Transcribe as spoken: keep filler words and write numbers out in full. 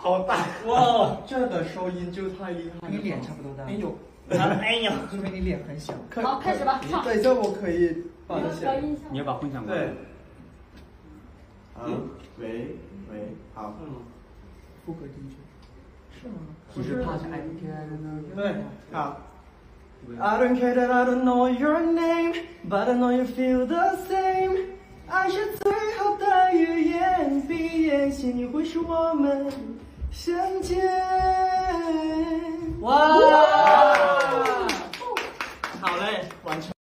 好大！哇，这个收音就太厉害了。 你脸差不多大。 哎呦， 哎呦，因为你脸很小。 好，开始吧，唱。 对，这我可以把它写。 你要把混响关。 对。好，喂喂，好。嗯。 复合进去。是吗？ 不是怕是 I don't care。 对，好。I don't care that I don't know your name, but I know you feel the same。爱是最好的语言，闭眼心里会是我们相见。哇！好嘞，完成。